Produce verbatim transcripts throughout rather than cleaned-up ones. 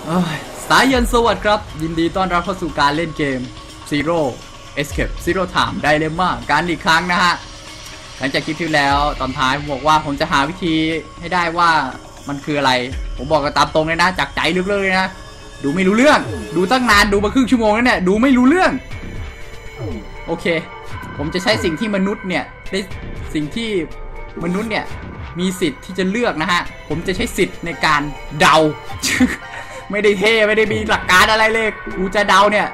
สายยันสวัสดิ์ครับยินดีต้อนรับเข้าสู่การเล่นเกม Zero Escape Zero Time Dilemma การอีกครั้งนะฮะหลังจากคลิปที่แล้วตอนท้ายผมบอกว่าผมจะหาวิธีให้ได้ว่ามันคืออะไรผมบอกกันตามตรงเลยนะจากใจลึกๆเลยนะดูไม่รู้เรื่องดูตั้งนานดูมาครึ่งชั่วโมงแล้วเนี่ยดูไม่รู้เรื่องโอเคผมจะใช้สิ่งที่มนุษย์เนี่ยได้สิ่งที่มนุษย์เนี่ยมีสิทธิ์ที่จะเลือกนะฮะผมจะใช้สิทธิ์ในการเดา ไม่ได้เท่ไม่ได้มีหลักการอะไรเลยกูจะเดาเนี่ย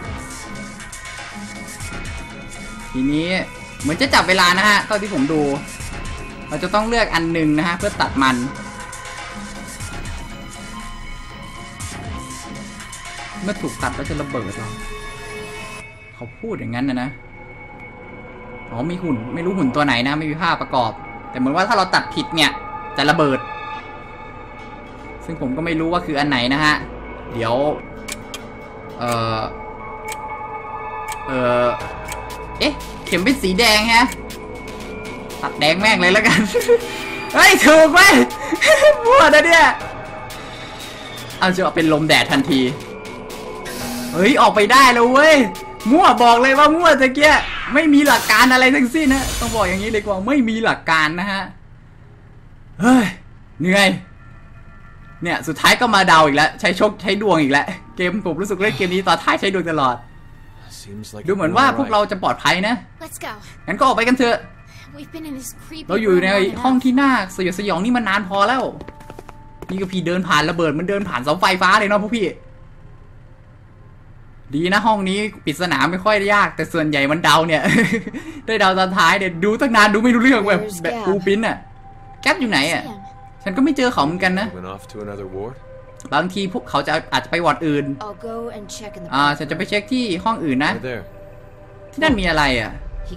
ทีนี้เหมือนจะจับเวลานะฮะเท่าที่ผมดูเราจะต้องเลือกอันหนึ่งนะฮะเพื่อตัดมันเมื่อถูกตัดแล้วจะระเบิดหรอเขาพูดอย่างนั้นนะนะอ๋อมีหุ่นไม่รู้หุ่นตัวไหนนะไม่มีภาพประกอบแต่เหมือนว่าถ้าเราตัดผิดเนี่ยจะระเบิดซึ่งผมก็ไม่รู้ว่าคืออันไหนนะฮะเดี๋ยวเออเออเอ๊ะเข็มเป็นสีแดงฮะตัดแดงแม่งเลยแล้วกันเฮ้ยถูกไหมมั่วนะเนี่ยเอาจะเอาเป็นลมแดดทันทีเฮ้ยออกไปได้แล้วเว้ยมั่วบอกเลยว่ามั่วตะเกียไม่มีหลักการอะไรทั้งสิ้นนะต้องบอกอย่างนี้เลยว่าไม่มีหลักการนะฮะเฮ้ยเหนื่อยเนี่ยสุดท้ายก็มาเดาอีกแล้วใช้โชคใช้ดวงอีกแล้วเกมผมรู้สึกเล่นเกมนี้ตอนท้ายใช้ดวงตลอดดูเหมือนว่าพวกเราจะปลอดภัยนะงั้นก็ออกไปกันเถอะเราอยู่ในห้องที่น่าสยดสยองนี่มันนานพอแล้วนี่ก็พี่เดินผ่านระเบิดมันเดินผ่านเสาไฟฟ้าเลยเนาะพวกพี่ดีนะห้องนี้ปริศนาไม่ค่อยยากแต่ส่วนใหญ่มันเดาเนี่ย ได้เดาตอนท้ายเนี่ยดูตั้งนานดูไม่รู้เรื่องแบบแบบปูปิ้นอะแก๊ปอยู่ไหนอะฉันก็ไม่เจอเขาเหมือนกันนะบางทีพวกเขาจะอาจจะไปวอร์ดอื่นอ่าฉันจะไปเช็คที่ห้องอื่นนะที่นั่นมีอะไรอ่ะ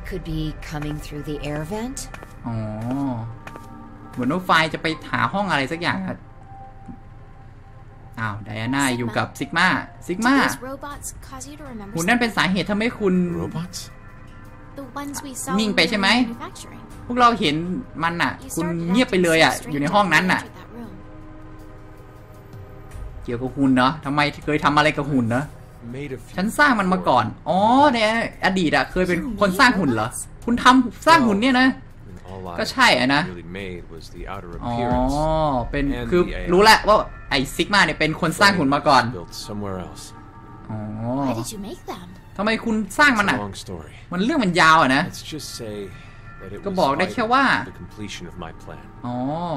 อ๋อเหมือนว่าไฟจะไปหาห้องอะไรสักอย่างครับอ้าวไดอาน่าอยู่กับซิกมาซิกมาหุ่นนั่นเป็นสาเหตุทำให้คุณนิ่งไปใช่ไหมพวกเราเห็นมันอ่ะคุณเงียบไปเลยอ่ะอยู่ในห้องนั้นอ่ะเกี่ยวกับหุ่นเนาะทำไมเคยทำอะไรกับหุ่นเนาะฉันสร้างมันมาก่อนอ๋อในอดีตอะเคยเป็นคนสร้างหุ่นเหรอคุณทำสร้างหุ่นเนี่ยนะก็ใช่อะนะอ๋อเป็นคือรู้แหละว่าไอซิกมาเนี่ยเป็นคนสร้างหุ่นมาก่อนอ๋อทำไมคุณสร้างมันอะมันเรื่องมันยาวอะนะก็บอกได้แค่ว่าอ๋อ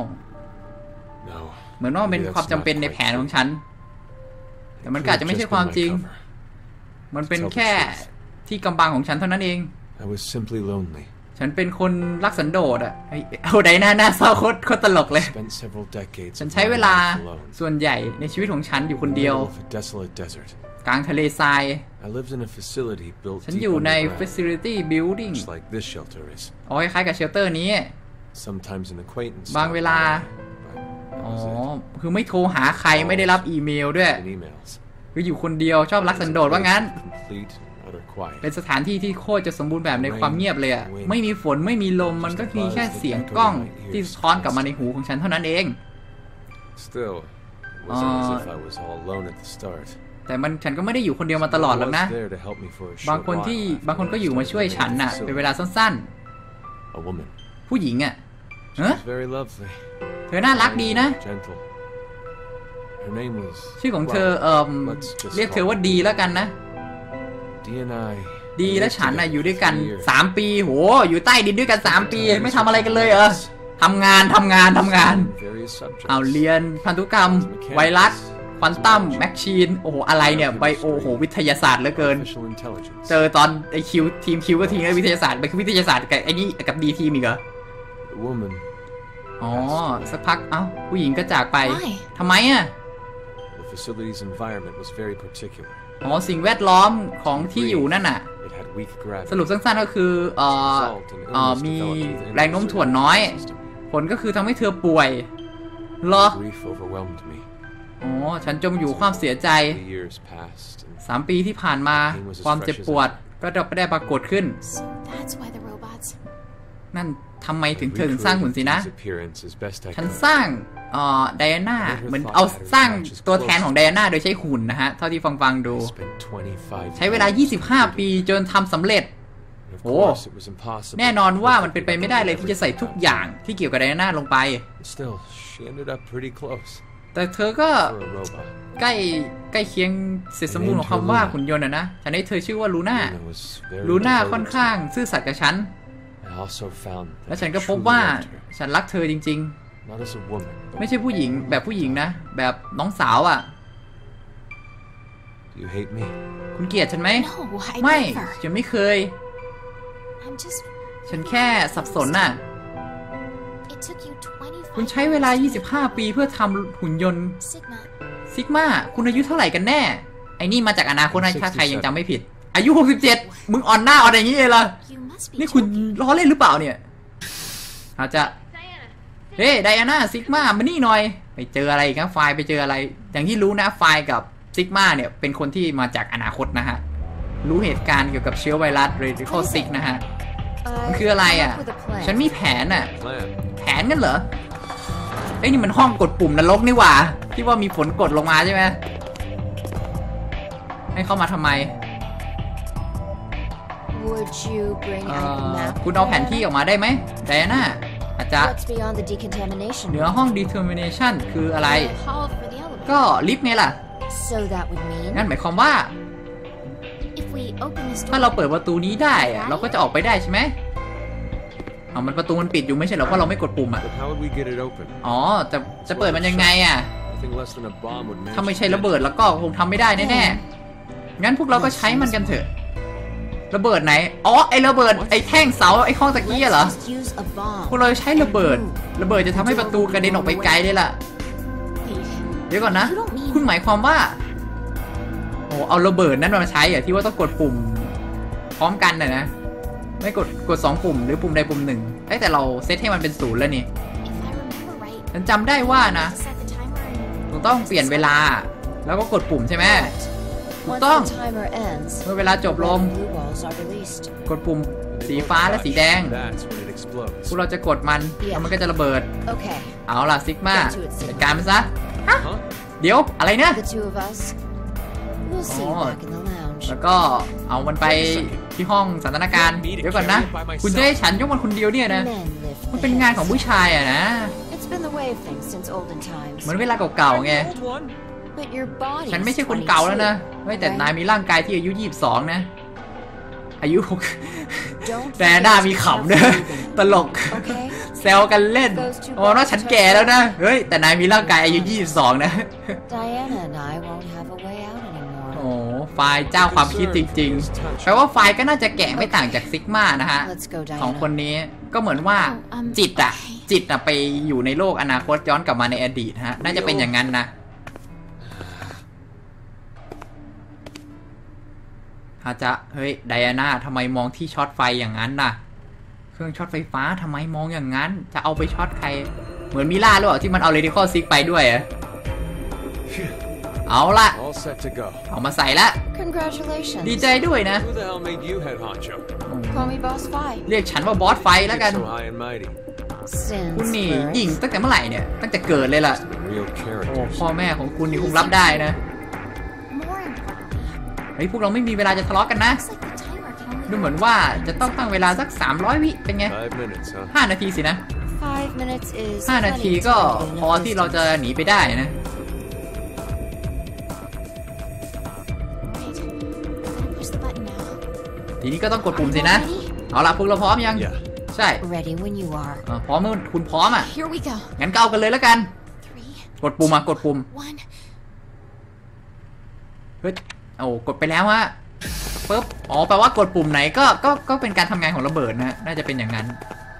เหมือนว่าเป็นความจำเป็นในแผนของฉันแต่มันอาจจะไม่ใช่ความจริงมันเป็นแค่ที่กำบังของฉันเท่านั้นเองฉันเป็นคนรักสันโดษอ่ะเอาไดหน้าหน้าเศร้าโคตรโคตรตลกเลยฉันใช้เวลาส่วนใหญ่ในชีวิตของฉันอยู่คนเดียวกลางทะเลทรายฉันอยู่ใน facility building อ๋อคล้ายๆกับเชลเตอร์นี้บางเวลาอ๋อคือไม่โทรหาใครไม่ได้รับอีเมลด้วยคืออยู่คนเดียวชอบรักสันโดษว่างั้นเป็นสถานที่ที่โคตรจะสมบูรณ์แบบในความเงียบเลยอะไม่มีฝนไม่มีลมมันก็มีแค่เสียงกล้องที่สะท้อนกลับมาในหูของฉันเท่านั้นเองแต่มันฉันก็ไม่ได้อยู่คนเดียวมาตลอดหรอกนะบางคนที่บางคนก็อยู่มาช่วยฉันน่ะเป็นเวลาสั้นๆผู้หญิงอะเฮ้ยเธอน่ารักดีนะชื่อของเธอเอ่อเรียกเธอว่าดีแล้วกันนะดีและฉันน่ะอยู่ด้วยกันสามปีโหอยู่ใต้ดินด้วยกันสามปีไม่ทำอะไรกันเลยเหรอทำงานทำงานทำงานเอาเรียนพันธุกรรมไวรัสควอนตัมแมชชีนโอ้โหอะไรเนี่ยไบโอโหวิทยาศาสตร์เหลือเกินเจอตอนไอคิวทีมคิวก็ทีมวิทยาศาสตร์ไปคือวิทยาศาสตร์กับไอ้นี่กับดีทีมอีกเหรออ๋อสักพักเอ้าผู้หญิงก็จากไปทำไมอ่ะอ๋อสิ่งแวดล้อมของที่อยู่นั่นน่ะสรุปสั้นๆก็คือเอ่อเอ่อมีแรงโน้มถ่วงน้อยผลก็คือทำให้เธอป่วยเหรออ๋อฉันจมอยู่ความเสียใจสามปีที่ผ่านมาความเจ็บปวดก็ได้ปรากฏขึ้นนั่นทำไมถึงเธอถึงสร้างหุ่นสินะฉันสร้างเอ่อไดอาน่าเหมือนเอาสร้างตัวแทนของไดอาน่าโดยใช้หุ่นนะฮะเท่าที่ฟังฟังดูใช้เวลายี่สิบห้าปีจนทำสำเร็จโอ้แน่นอนว่ามันเป็นไปไม่ได้เลยที่จะใส่ทุกอย่างที่เกี่ยวกับไดอาน่าลงไปแต่เธอก็ใกล้ใกล้เคียงเสร็จสมบูรณ์ของคำว่าหุ่นยนต์นะนะฉันให้เธอชื่อว่าลูน่าลูน่าค่อนข้างซื่อสัตย์กับฉันและฉันก็พบว่าฉันรักเธอจริงๆไม่ใช่ผู้หญิงแบบผู้หญิงนะแบบน้องสาวอ่ะคุณเกลียดฉันไหมไม่ฉันไม่เคยฉันแค่สับสนน่ะคุณใช้เวลายี่สิบห้าปีเพื่อทำหุ่นยนต์ซิกมาคุณอายุเท่าไหร่กันแน่ไอ้นี่มาจากอนาคตนะถ้าใครยังจำไม่ผิดอายุหกสิบเจ็ดมึงอ่อนหน้าอ่อนอย่างนี้เลยล่ะนี่คุณล้อเล่นหรือเปล่าเนี่ยอาจจะเฮ้ไดอาน่าซิกมามานี่หน่อยไปเจออะไรครับไฟล์ไปเจออะไรอย่างที่รู้นะไฟล์กับซิกมาเนี่ยเป็นคนที่มาจากอนาคตนะฮะรู้เหตุการณ์เกี่ยวกับเชื้อไวรัสเรดิคอลซิกนะฮะมันคืออะไรอ่ะฉันมีแผนอ่ะแผนกันเหรอไอ้นี่มันห้องกดปุ่มนรกนี่หว่าที่ว่ามีฝนกดลงมาใช่ไหมให้เข้ามาทำไมคุณเอาแผนที่ออกมาได้ไหมไดอาน่าอาจจะเหนือห้อง determination คืออะไรก็ลิฟต์ไงล่ะงั้นหมายความว่าถ้าเราเปิดประตูนี้ได้เราก็จะออกไปได้ใช่ไหมเอามันประตูมันปิดอยู่ไม่ใช่เหรอเพราะเราไม่กดปุ่มอ่ะอ๋อจะจะเปิดมันยังไงอ่ะถ้าไม่ใช่ระเบิดแล้วก็คงทำไม่ได้แน่ๆงั้นพวกเราก็ใช้มันกันเถอะระเบิดไหนอ๋อไอระเบิดไอแท่งเสาไอข้องตะกี้เหรอพวกเราใช้ระเบิดระเบิดจะทำให้ประตูกระเด็นออกไปไกลได้ล่ะเดี๋ยวก่อนนะคุณหมายความว่าโอ้เอาระเบิดนั้นมาใช้อ่ะที่ว่าต้องกดปุ่มพร้อมกันน่ะนะไม่กดกดสองปุ่มหรือปุ่มใดปุ่มหนึ่งแต่เราเซตให้มันเป็นศูนย์แล้วนี่ฉันจำได้ว่านะเราต้องเปลี่ยนเวลาแล้วก็กดปุ่มใช่ไหมถูกต้องเมื่อเวลาจบลงกดปุ่มสีฟ้าและสีแดงพวกเราจะกดมันแล้วมันก็จะระเบิดเอาล่ะซิกมาจัดการมันซะเดี๋ยวอะไรเนี่ยอ๋อแล้วก็เอามันไปที่ห้องสันทนาการเดี๋ยวก่อนนะคุณจะให้ฉันยกมันคนเดียวเนี่ยนะมันเป็นงานของผู้ชายอะนะเหมือนเวลาเก่าๆไงฉันไม่ใช่คนเก่าแล้วนะไม่แต่นายมีร่างกายที่อายุยี่สิบสองนะอายุแต่หน้ามีขำด้วยตลกแซวกันเล่นโอ้ว่าฉันแก่แล้วนะเฮ้ยแต่นายมีร่างกายอายุยี่สิบสองนะโอ้ไฟล์เจ้าความคิดจริงๆแปลว่าไฟล์ก็น่าจะแก่ไม่ต่างจากซิกมานะฮะสองคนนี้ก็เหมือนว่าจิตอะจิตอะไปอยู่ในโลกอนาคตย้อนกลับมาในอดีตฮะน่าจะเป็นอย่างนั้นนะอาจจะเฮ้ยไดอาน่าทำไมมองที่ช็อตไฟอย่างนั้นน่ะเครื่องช็อตไฟฟ้าทำไมมองอย่างนั้นจะเอาไปช็อตใครเหมือนมิล่าหรือเปล่าที่มันเอาเรดิคอลซิกไปด้วยอะเอาละเอามาใส่ละดีใจด้วยนะเรียกฉันว่าบอสไฟแล้วกันคุณนี่ยิงตั้งแต่เมื่อไหร่เนี่ยตั้งแต่เกิดเลยล่ะโอ้พ่อแม่ของคุณนี่คงรับได้นะเฮ้ยพวกเราไม่มีเวลาจะทะเลาะกันนะดูเหมือนว่าจะต้องตั้งเวลาสักสามร้อยวิเป็นไงห้านาทีสินะห้านาทีก็พอที่เราจะหนีไปได้นะทีนี้ก็ต้องกดปุ่มสินะเอาล่ะพวกเราพร้อมยังใช่พร้อมเมื่อคุณพร้อมอ่ะงั้นก็เอากันเลยแล้วกันกดปุ่มมากดปุ่มเฮ้ยโอ้กดไปแล้วฮะปึ๊บอ๋อแปลว่ากดปุ่มไหนก็ก็ก็เป็นการทำงานของระเบิดนะน่าจะเป็นอย่างนั้น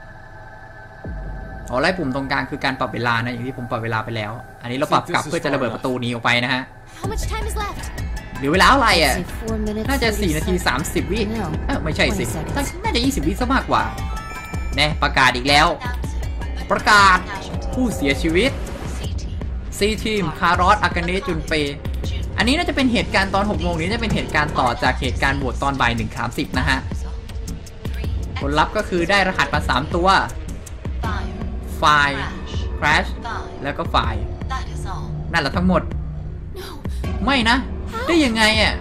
อ๋อไล่ปุ่มตรงกลางคือการปรับเวลานะอย่างที่ผมปรับเวลาไปแล้วอันนี้เราปรับกลับเพื่อจะระเบิดประตูนี้ออกไปนะฮะหรือเวลาอะไรอ่ะน่าจะสี่นาทีสามสิบวิเออไม่ใช่สิน่าจะยี่สิบวิซะมากกว่าแน่ประกาศอีกแล้วประกาศผู้เสียชีวิตซีทีมคารอสอากาเนะจุนเปอันนี้น่าจะเป็นเหตุการณ์ตอนหกโมงนี้จะเป็นเหตุการณ์ต่อจากเหตุการณ์โหวตตอนบ่ายหนึ่งสามสิบนะฮะผลลัพธ์ก็คือได้รหัสมาสามตัวไฟล์ crash แล้วก็ไฟล์นั่นแหละทั้งหมดไม่นะได้ยังไงอ่ะ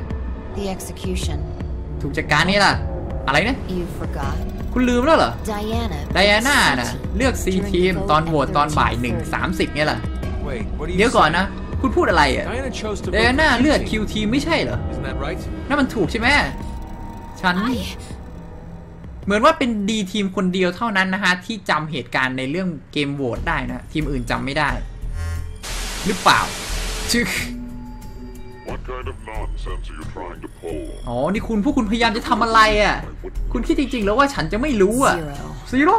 ถูกจัดการนี่ล่ะอะไรนะคุณลืมแล้วเหรอไดอาน่านะเลือก C ทีมตอนโหวตตอนบ่ายหนึ่งสามสิบเนี่ยล่ะเดี๋ยวก่อนนะคุณพูดอะไรอ่ะไดอาน่าเลือก Q ทีมไม่ใช่เหรอนั่นมันถูกใช่ไหมฉันเหมือนว่าเป็นดีทีมคนเดียวเท่านั้นนะฮะที่จำเหตุการณ์ในเรื่องเกมโหวตได้นะทีมอื่นจำไม่ได้หรือเปล่าชื่ออ๋อนี่คุณพวกคุณพยายามจะทำอะไรอ่ะคุณคิดจริงๆแล้วว่าฉันจะไม่รู้อ่ะซีโร่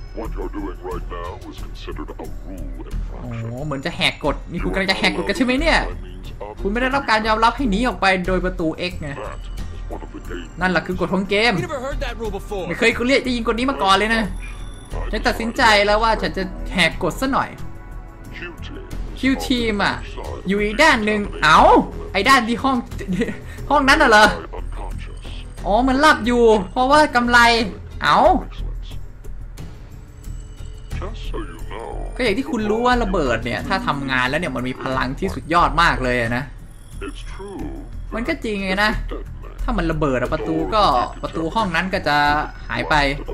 อ๋อเหมือนจะแหกกฎนี่คุณกำลังจะแหกกฎกันใช่ไหมเนี่ยคุณไม่ได้รับการยอมรับให้หนีออกไปโดยประตู X ไงนั่นแหละคือกฎของเกมไม่เคยกูเรียกได้ยินกฎนี้มาก่อนเลยนะฉันตัดสินใจแล้วว่าฉันจะแหกกฎซะหน่อยคิวทีมอ่ะอยู่อีกด้านหนึ่งเอ้าไอ้ด้านที่ห้องห้องนั้นน่ะเหรออ๋อมันหลับอยู่เพราะว่ากำไรเอ้าก็อย่างที่คุณรู้ว่าระเบิดเนี่ยถ้าทำงานแล้วเนี่ยมันมีพลังที่สุดยอดมากเลยนะมันก็จริงไงนะถ้ามันระเบิดประตูก็ประตูห้องนั้นก็จะหายไป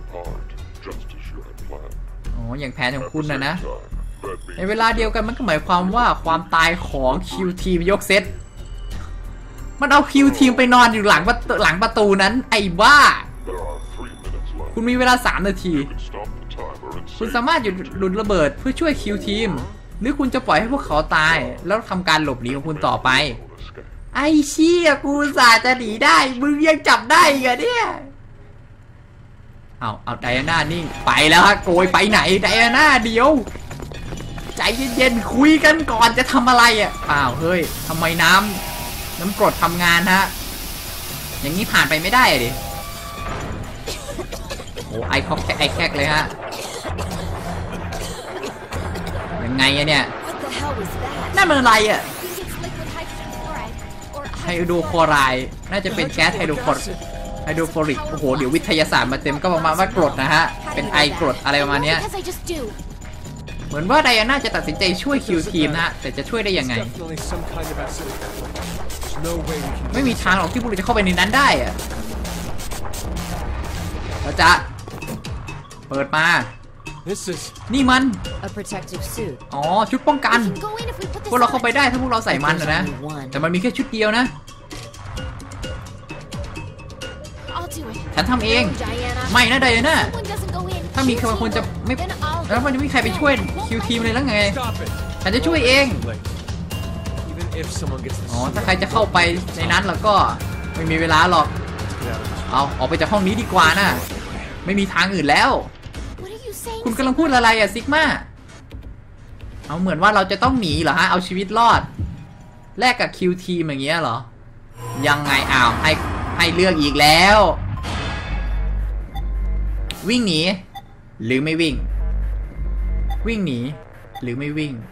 อ๋ออย่างแผนของคุณนะนะในเวลาเดียวกันมันก็หมายความว่าความตายของคิวทีมยกเซตมันเอาคิวทีมไปนอนอยู่หลังประตูหลังประตูนั้นไอ้บ้าคุณมีเวลาสามนาทีคุณสามารถหยุดหลุดระเบิดเพื่อช่วยคิวทีมหรือคุณจะปล่อยให้พวกเขาตายแล้วทำการหลบหนีของคุณต่อไปไอ้เชี่ยกูสาจะหนีได้มึงยังจับได้อีกอะเนี่ยเอาเอาไดอาน่านิ่งไปแล้วฮะโกยไปไหนไดอาน่าเดี๋ยวใจเย็นๆคุยกันก่อนจะทำอะไรอ่ะเปล่าเฮ้ยทำไมน้ำน้ำกรดทำงานฮะอย่างนี้ผ่านไปไม่ได้ดิโอ้ไอคอกไอแคกเลยฮะยังไงอะเนี่ยนั่นมันอะไรอ่ะไฮโดรคลอไรด์น่าจะเป็นแก๊สไฮโดรคลอไฮโดรฟอริกโอ้โหเดี๋ยววิทยาศาสตร์มาเต็มก็ประมาณว่ากรดนะฮะเป็นไอกรดอะไรประมาณนี้เหมือนว่าไดอาน่าจะตัดสินใจช่วยคิวทีมนะฮะแต่จะช่วยได้ยังไงไม่มีทางหรอกที่พวกเราจะเข้าไปในนั้นได้อะเราจะเปิดมานี่มันอ๋อชุดป้องกันพวกเราเข้าไปได้ถ้าพวกเราใส่มันนะแต่มันมีแค่ชุดเดียวนะฉันทำเองไม่นะไดอาน่าถ้ามีคนจะไม่แล้วมันจะไม่มีใครไปช่วยคิวทีมเลยแล้วไงฉันจะช่วยเองอ๋อถ้าใครจะเข้าไปในนั้นแล้วก็ไม่มีเวลาหรอกเอาออกไปจากห้องนี้ดีกว่านะไม่มีทางอื่นแล้วคุณกำลังพูดอะไรอะซิกมาเอาเหมือนว่าเราจะต้องหนีเหรอฮะเอาชีวิตรอดแลกกับคิวทีมอย่างเงี้ยเหรอยังไงอ้าวให้ให้เลือกอีกแล้ววิ่งหนีหรือไม่วิ่งวิ่งหนีหรือไม่วิ่ง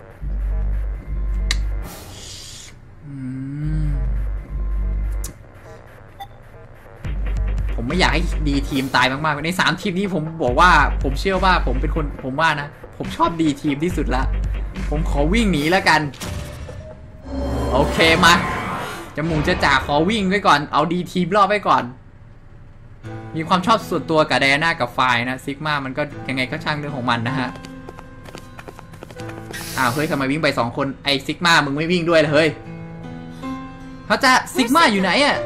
ผมไม่อยากให้ดีทีมตายมากๆในสามทีมนี้ผมบอกว่าผมเชื่อว่าผมเป็นคนผมว่านะผมชอบดีทีมที่สุดละผมขอวิ่งหนีแล้วกันโอเคมาจะมุงจะจ่าขอวิ่งไว้ก่อนเอาดีทีมรอบไว้ก่อนมีความชอบส่วนตัวกับไดอาน่ากับไฟนะซิกมามันก็ยังไงก็ช่างเรื่องของมันนะฮะอ้าวเฮ้ยทำไมวิ่งไปสองคนไอซิกมามึงไม่วิ่งด้วยเลยเฮ้ยเขาจะซิกมาอยู่ไหนอ่ะ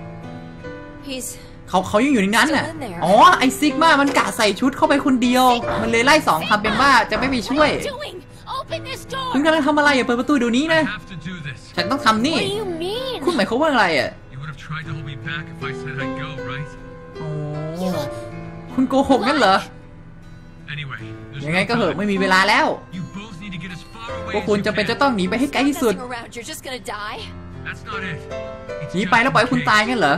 เขาเขายังอยู่ในนั้นน่ะอ๋อไอซิกมามันกะใส่ชุดเข้าไปคนเดียวมันเลยไล่สองคำเป็นว่าจะไม่ไปช่วยคุณกำลังทำอะไรอ่ะเปิดประตูเดี๋ยวนี้นะฉันต้องทำนี่คุณหมายความว่าอะไรอ่ะคุณโกหกงั้นเหรอยังไงก็เหอะไม่มีเวลาแล้วพวกคุณจะเป็นจะต้องหนีไปให้ไกลที่สุดหนีไปแล้วปล่อยคุณตายงั้นเหรอ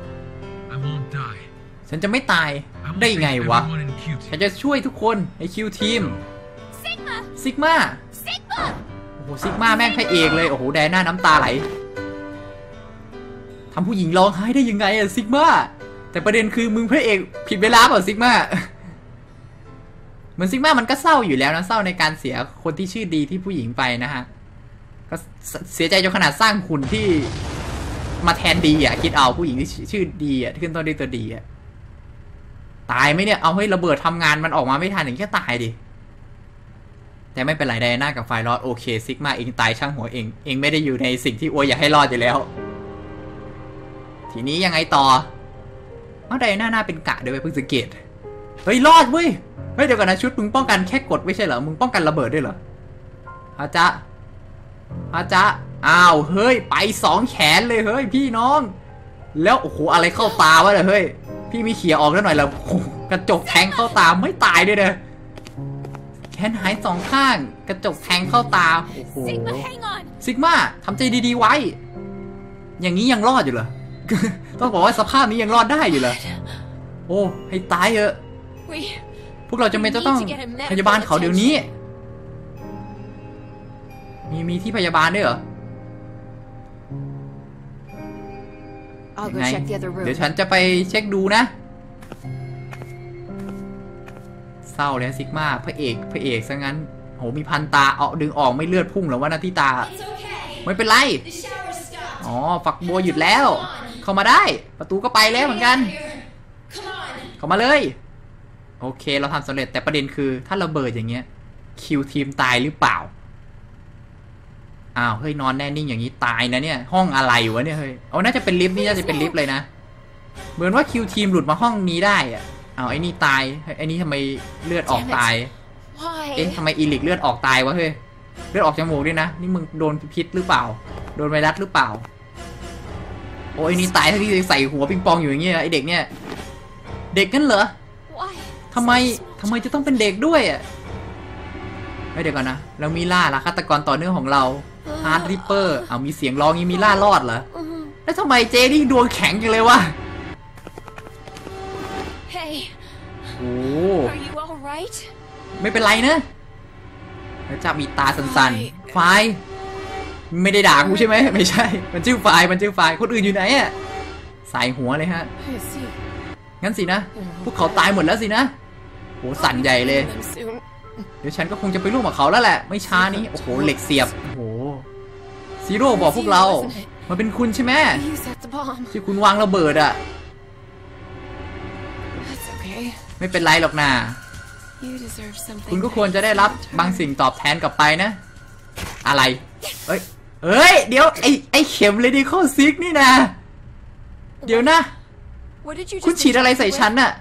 ฉันจะไม่ตายได้ยังไงวะฉันจะช่วยทุกคนในคิวทีมซิกมาโอ้โหซิกมาแม่งพระเอกเลยโอ้โหแดน่าน้ำตาไหลทำผู้หญิงร้องไห้ได้ยังไงอะซิกมาแต่ประเด็นคือมึงพระเอกผิดเวลาเปล่าซิกมาเหมือนซิกมามันก็เศร้าอยู่แล้วนะเศร้าในการเสียคนที่ชื่อดีที่ผู้หญิงไปนะฮะก็เสียใจจนขนาดสร้างหุ่นที่มาแทนดีอ่ะคิดเอาผู้หญิงที่ชื่อดีอ่ะที่ขึ้นต้นด้วยตัวดีอ่ะตายไหมเนี่ยเอาให้ระเบิดทำงานมันออกมาไม่ทันอย่างแค่ตายดิแต่ไม่เป็นไรไดอาน่ากับไฟรอดโอเคซิกมาเองตายช่างหัวเองเองไม่ได้อยู่ในสิ่งที่อวยอยากให้รอดอยู่แล้วทีนี้ยังไงต่อเอาไดอาน่าหน้าเป็นกะด้วยเพิ่งสังเกตเฮ้ยรอดเว้ยเฮ้ยเดี๋ยวก่อนนะชุดมึงป้องกันแค่กดไม่ใช่เหรอมึงป้องกันระเบิดด้วยเหรออาจ๊ะอาจ๊ะอ้าวเฮ้ยไปสองแขนเลยเฮ้ยพี่น้องแล้วโอ้โหอะไรเข้าตาวะเนี่ยเฮ้ยพี่มีเขี่ยออกแล้วหน่อยแล้วกระจกแทงเข้าตาไม่ตายด้วยเด้อแขนหายสองข้างกระจกแทงเข้าตาโอ้โหซิกมาทำใจดีๆไว้อย่างนี้ยังรอดอยู่เหรอ ต้องบอกว่าสภาพนี้ยังรอดได้อยู่เหรอโอ้ให้ตายเถอะพวกเราจำเป็นจะต้องพยาบาลเขาเดี๋ยวนี้มีมีที่พยาบาลด้วยเหรอไงเดี๋ยวฉันจะไปเช็คดูนะเศร้าแล้วซิกมาพระเอกพระเอกซะงั้นโหมีพันตาเอาดึงออกไม่เลือดพุ่งหรอว่านาที่ตาไม่เป็นไรอ๋อฝักบัวหยุดแล้วเข้ามาได้ประตูก็ไปแล้วเหมือนกันเข้ามาเลยโอเคเราทำสำเร็จแต่ประเด็นคือถ้าระเบิดอย่างเงี้ยคิวทีมตายหรือเปล่าอ้าวเฮ้ยนอนแน่นิ่งอย่างนี้ตายนะเนี่ยห้องอะไรวะเนี่ยเฮ้ยเอาน่าจะเป็นลิฟต์นี่น่าจะเป็นลิฟต์เลยนะเหมือนว่าคิวทีมหลุดมาห้องนี้ได้อะเอาไอ้นี่ตายไอ้นี่ทำไมเลือดออกตายเอ๊ะทำไมอีลิกเลือดออกตายวะเฮ้ยเลือดออกจมูกด้วยนะนี่มึงโดนพิษหรือเปล่าโดนไวรัสหรือเปล่าโอ้ยนี่ตายที่ใส่หัวปิงปองอยู่อย่างเงี้ยไอเด็กเนี่ยเด็กกันเหรอทำไมทำไมจะต้องเป็นเด็กด้วยอ่ะไม่เดี๋ยวก่อนนะเรามีล่าละฆาตกรต่อเนื่องของเราฮาร์ดริปเปอร์เอามีเสียงร้องงี้มีล่ารอดเหรอแล้วทำไมเจนี่ดวงแข็งจังเลยวะโอ้ไม่เป็นไรนะแล้วจะมีตาสันๆไฟไม่ได้ด่ากูใช่ไหมไม่ใช่มันชื่อไฟมันชื่อไฟคนอื่นอยู่ไหนอ่ะใส่หัวเลยฮะงั้นสินะพวกเขาตายหมดแล้วสินะโหสั่นใหญ่เลยเดี๋ยวฉันก็คงจะไปร่วมกับเขาแล้วแหละไม่ช้านี้โอ้โหเหล็กเสียบโอ้โหซีโร่บอกพวกเรามันเป็นคุณใช่ไหมที่คุณวางระเบิดอ่ะไม่เป็นไรหรอกนะคุณก็ควรจะได้รับบางสิ่งตอบแทนกลับไปนะอะไรเอ้ยเอ้ยเดี๋ยวไอไอเข็มเลยดิข้อซิกนี่นะเดี๋ยวนะคุณฉีดอะไรใส่ฉันน่ะ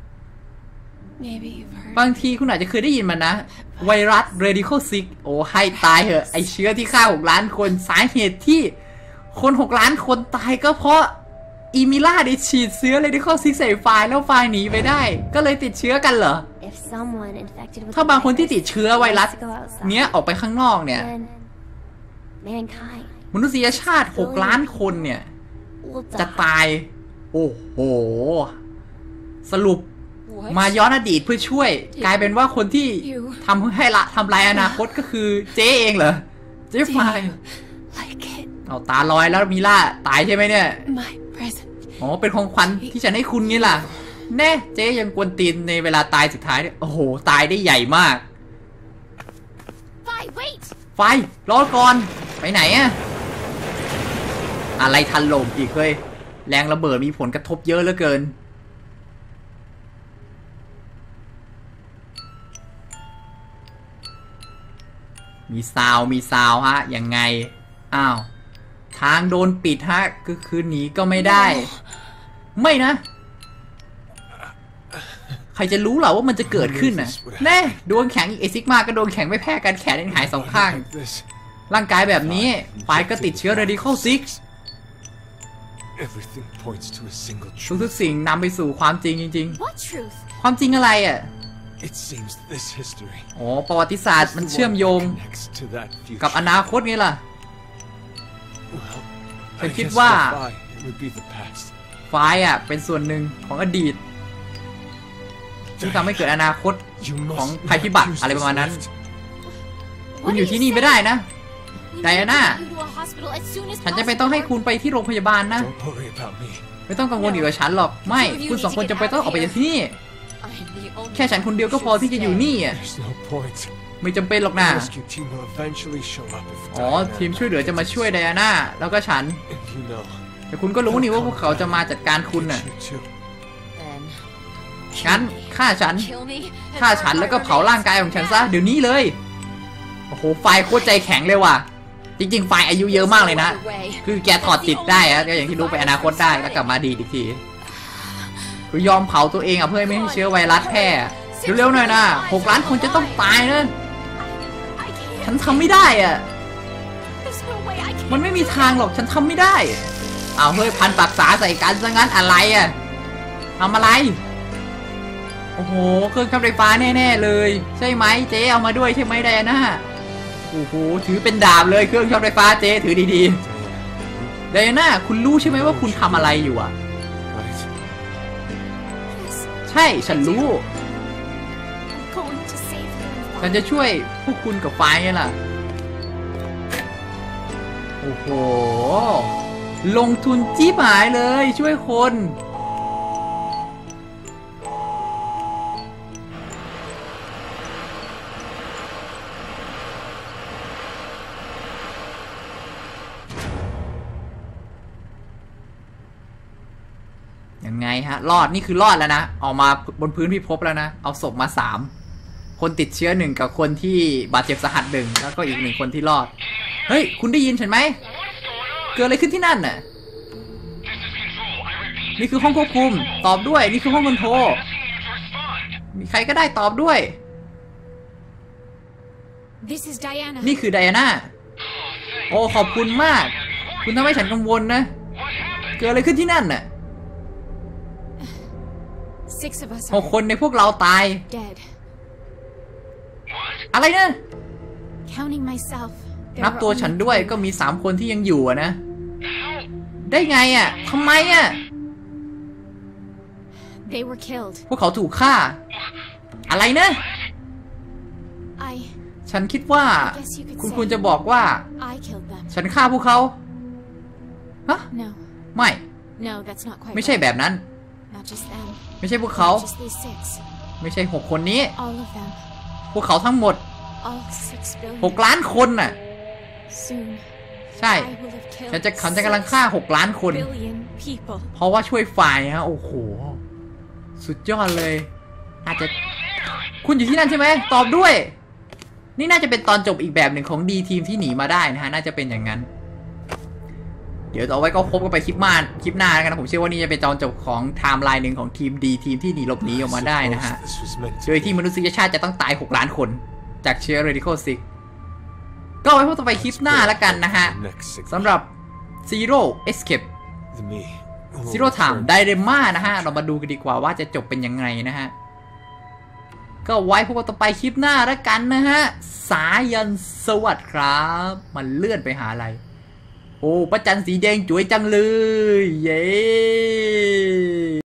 บางทีคุณอาจจะเคยได้ยินมันนะไวรัส Radical Sick โอ้ให้ตายเหอะไอเชื้อที่ฆ่าหกล้านคนสาเหตุที่คนหกล้านคนตายก็เพราะอีมิล่าได้ฉีดเชื้อ Radical Sick ใส่ไฟแล้วไฟหนีไปได้ก็เลยติดเชื้อกันเหรอถ้าบางคนที่ติดเชื้อไวรัสเนี้ยออกไปข้างนอกเนี่ยมนุษยชาติหกล้านคนเนี่ยจะตายโอ้โหสรุปมาย้อนอดีตเพื่อช่วยกลายเป็นว่าคนที่ทำให้ละทำลายอนาคตก็คือเจ๊เองเหรอเจ๊ไฟเอาตาลอยแล้วมีล่าตายใช่ไหมเนี่ยอ๋อเป็นของขวัญที่ฉันให้คุณนี่ล่ะแน่เจ๊ยังกวนตีนในเวลาตายสุดท้ายเนี่ยโอ้โหตายได้ใหญ่มากไฟรอก่อนไปไหนอะอะไรทันลมอีกเลยแรงระเบิดมีผลกระทบเยอะเหลือเกินมีซาวมีซาวฮะยังไงอ้าวทางโดนปิดฮะก็คือหนีก็ไม่ได้ไม่นะใครจะรู้เหรอว่ามันจะเกิดขึ้นน่ะแน่ดวงแข็งอีกไอซิกมาก็ดวงแข็งไม่แพ้กันแขนหายสองข้างร่างกายแบบนี้ไฟก็ติดเชื้อ Radical Sick ทุกๆสิ่งนำไปสู่ความจริงจริงๆความจริงอะไรอ่ะโอ้ประวัติศาสตร์มันเชื่อมโยงกับอนาคตไงล่ะฉันคิดว่าไฟอ่ะเป็นส่วนหนึ่งของอดีตที่ทำให้เกิดอนาคตของภัยพิบัติอะไรประมาณนั้นคุณอยู่ที่นี่ไม่ได้นะไดอาน่าฉันจะไปต้องให้คุณไปที่โรงพยาบาลนะไม่ต้องกังวลอยู่กับฉันหรอกไม่คุณสองคนจำเป็นต้องออกไปจากที่นี่แค่ฉันคนเดียวก็พอที่จะอยู่นี่อ่ะไม่จำเป็นหรอกนะอ๋อทีมช่วยเหลือจะมาช่วยไดอาน่าแล้วก็ฉันแต่คุณก็รู้นี่ว่าพวกเขาจะมาจัดการคุณน่ะงั้นฆ่าฉันฆ่าฉันแล้วก็เผาร่างกายของฉันซะเดี๋ยวนี้เลยโอ้โหไฟโคตรใจแข็งเลยว่ะจริงๆไฟอายุเยอะมากเลยนะคือแกถอดจิตได้อะก็อย่างที่รู้ไปอนาคตได้แล้วกลับมาดีอีกทีคือยอมเผาตัวเองอ่ะเพื่อไม่ให้เชื้อไวรัสแพร่เร็วๆหน่อยนะหกล้านคนจะต้องตายนะฉันทำไม่ได้อ่ะมันไม่มีทางหรอกฉันทำไม่ได้เอาเฮ้ยพันปรักษาใส่กันซะงั้นอะไรอ่ะทำอะไรโอ้โหเครื่องช็อตไฟฟ้าแน่ๆเลยใช่ไหมเจ๊เอามาด้วยใช่ไหมไดอาน่าโอ้โหถือเป็นดาบเลยเครื่องช็อตไฟฟ้าเจ๊ถือดีๆไดอาน่าคุณรู้ใช่ไหมว่าคุณทำอะไรอยู่อ่ะใช่ฉันรู้ฉันจะช่วยพวกคุณกับไฟไงล่ะโอ้โหลงทุนจี๊บหายเลยช่วยคนยังไงฮะรอดนี่คือรอดแล้วนะออกมาบนพื้นพิภพแล้วนะเอาศพมาสามคนติดเชื้อหนึ่งกับคนที่บาดเจ็บสาหัสหนึ่งแล้วก็อีกหนึ่งคนที่รอดเฮ้ยคุณได้ยินฉันไหมเกิดอะไรขึ้นที่นั่นน่ะนี่คือห้องควบคุมตอบด้วยนี่คือห้องคอนโทรลมีใครก็ได้ตอบด้วยนี่คือไดอาน่าโอ้ขอบคุณมากคุณทำให้ฉันกังวลนะเกิดอะไรขึ้นที่นั่นน่ะหกคนในพวกเราตายอะไรนะนับตัวฉันด้วยก็มีสามคนที่ยังอยู่อะนะได้ไงอ่ะทำไมอ่ะพวกเขาถูกฆ่าอะไรนะฉันคิดว่าคุณควรจะบอกว่าฉันฆ่าพวกเขาฮะไม่ไม่ใช่แบบนั้นไม่ใช่พวกเขาไม่ใช่หกคนนี้พวกเขาทั้งหมดหกล้านคนน่ะใช่ฉันจะฉันจะกำลังฆ่าหกล้านคนเพราะว่าช่วยฝ่ายฮะโอ้โหสุดยอดเลยอาจจะคุณอยู่ที่นั่นใช่ไหมตอบด้วยนี่น่าจะเป็นตอนจบอีกแบบหนึ่งของดีทีมที่หนีมาได้นะฮะน่าจะเป็นอย่างนั้นเดี๋ยวเอาไว้ก็ครบกันไปคลิปมาคลิปหน้าแล้วกันนะผมเชื่อว่านี่จะเป็นตอนจบของไทม์ไลน์หนึ่งของทีมดีทีมที่หนีหลบหนีออกมาได้นะฮะโดยที่มนุษยชาติจะต้องตายหกล้านคนจากเชื้อ Radical Six ก็ไว้พบต่อไปคลิปหน้าแล้วกันนะฮะสำหรับ Zero Escape Zero Time Dilemma นะฮะเรามาดูกันดีกว่าว่าจะจบเป็นยังไงนะฮะก็ไว้พบกันต่อไปคลิปหน้าแล้วกันนะฮะสายันสวัสดิ์ครับมันเลื่อนไปหาอะไรโอ้พระจันทร์สีแดงจ๋วยจังเลยเย้